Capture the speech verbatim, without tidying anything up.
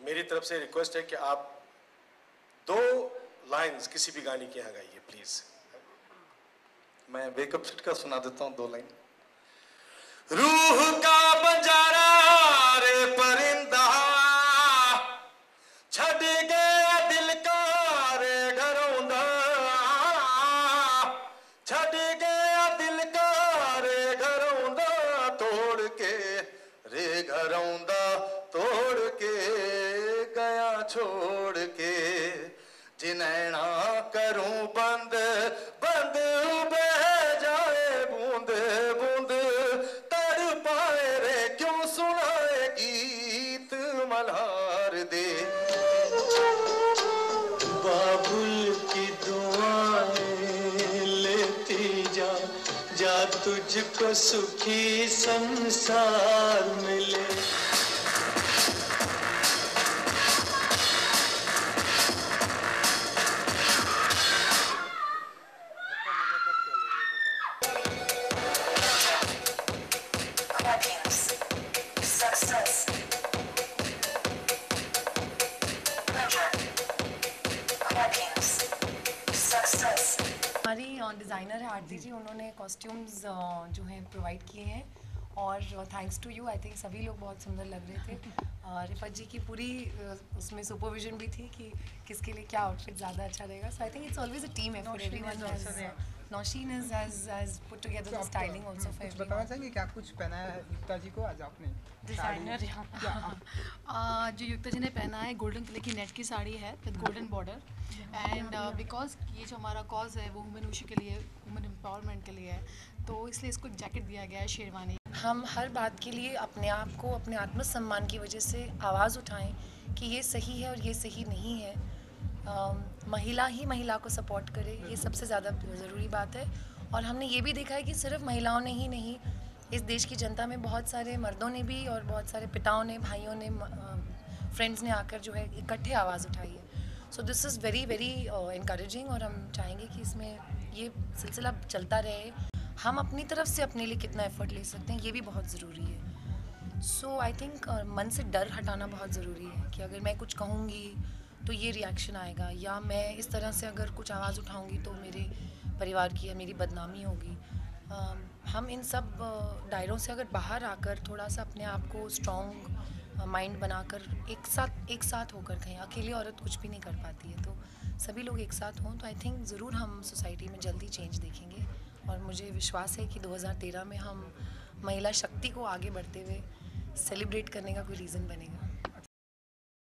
मेरी तरफ से रिक्वेस्ट है कि आप दो लाइंस किसी भी गाने के यहाँ गाइए प्लीज। मैं वेकअप सेट का सुना देता हूँ दो लाइन। रूह का बंजारा रे परिंदा छड़ गया दिल का रे घरौंदा, छड़ गया दिल का रे घरौंदा, तोड़ के रे घरौंदा, तोड़ के गया छोड़ के, जिनैना करूं बंद बंद बह जाए बूंद बूंद, तड़ पाए रे क्यों सुनाए गीत मल्हार दे। बाबुल की दुआएं लेती जा, जा तुझको सुखी संसार मिले। हमारी डिज़ाइनर है आरती जी, उन्होंने कॉस्ट्यूम्स जो हैं प्रोवाइड किए हैं और thanks to you I think सभी लोग बहुत सुंदर लग रहे थे। रिफत जी की पूरी उसमें सुपरविजन भी थी कि किसके लिए क्या आउटफिट ज़्यादा अच्छा रहेगा। So I think it's always a team effort, everyone Nausheen has has has put together the styling also for everyone। बताना चाहेंगे क्या कुछ पहना है युक्ता जी को आज आपने? डिज़ाइनर जो युक्ता जी ने पहना है गोल्डन कलर की नेट की साड़ी है with golden border and because ये जो हमारा कॉज है वो वुमेन इशू के लिए, वुमेन एम्पावरमेंट के लिए है, तो इसलिए इसको एक जैकेट दिया गया है शेरवानी। हम हर बात के लिए अपने आप को अपने आत्मसम्मान की वजह से आवाज़ उठाएं कि ये सही है और ये सही नहीं है। Uh, महिला ही महिला को सपोर्ट करे, ये सबसे ज़्यादा ज़रूरी बात है। और हमने ये भी देखा है कि सिर्फ महिलाओं ने ही नहीं, इस देश की जनता में बहुत सारे मर्दों ने भी और बहुत सारे पिताओं ने, भाइयों ने, फ्रेंड्स ने आकर जो है इकट्ठे आवाज़ उठाई है। So this is very very encouraging और हम चाहेंगे कि इसमें ये सिलसिला चलता रहे। हम अपनी तरफ से अपने लिए कितना एफ़र्ट ले सकते हैं ये भी बहुत ज़रूरी है। सो आई थिंक मन से डर हटाना बहुत ज़रूरी है कि अगर मैं कुछ कहूँगी तो ये रिएक्शन आएगा, या मैं इस तरह से अगर कुछ आवाज़ उठाऊंगी तो मेरे परिवार की या मेरी बदनामी होगी। हम इन सब दायरों से अगर बाहर आकर थोड़ा सा अपने आप को स्ट्रॉन्ग माइंड बनाकर एक साथ एक साथ होकर कहें, अकेली औरत कुछ भी नहीं कर पाती है, तो सभी लोग एक साथ हों तो आई थिंक ज़रूर हम सोसाइटी में जल्दी चेंज देखेंगे। और मुझे विश्वास है कि दो हज़ार तेरह में हम महिला शक्ति को आगे बढ़ते हुए सेलिब्रेट करने का कोई रीज़न बनेगा।